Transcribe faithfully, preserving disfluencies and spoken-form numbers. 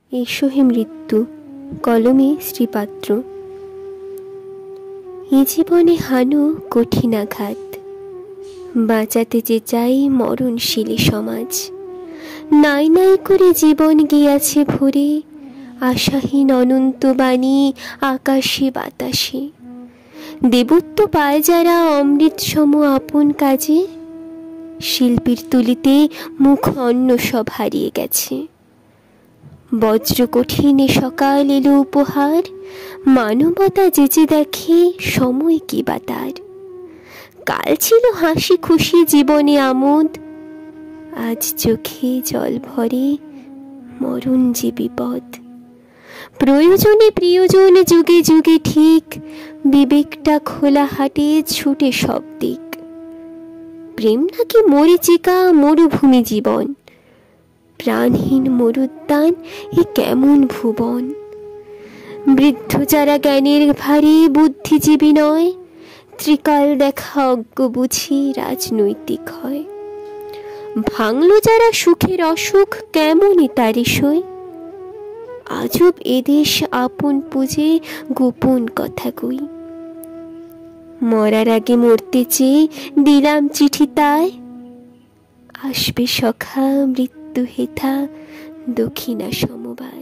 এসো হে মৃত্যু, কলমে শ্রীপাত্র। এ জীবনে হানো কঠিন আঘাত, বাঁচাতে যে চাই মরণশীলী সমাজ। নাই নাই করে জীবন গিয়াছে ভরে, আশাহীন অনন্ত বাণী আকাশে বাতাসে। দেবত্ব পায় যারা অমৃত সম আপন কাজে, শিল্পীর তুলিতে মুখ অন্য সব হারিয়ে গেছে। বজ্র কঠিনে সকাল এলো উপহার, মানবতা যেচে দেখে সময় কি বা তার। কাল ছিল হাসি খুশি জীবনে আমোদ, আজ চোখে জল ভরে মরণ যে বিপদ। প্রয়োজনে প্রিয়জন যুগে যুগে ঠিক, বিবেকটা খোলা হাটে ছুটে সব দিক। প্রেম নাকি মরীচিকা মরুভূমি জীবন, প্রাণহীন মরুদ্যান এ কেমন ভুবন। বৃদ্ধ যারা জ্ঞানের ভারী বুদ্ধিজীবী নয়, ত্রিকাল দেখা অজ্ঞ বুঝি রাজনৈতিক হয়। ভাঙল যারা সুখের অসুখ কেমনই তারি সই, আজব এদেশ আপন পুজে গোপন কথা কই। মরার আগে মরতে চেয়ে দিলাম চিঠি তাই, আসবে সখা মৃত্যু হেথা দক্ষিণা সমবায়।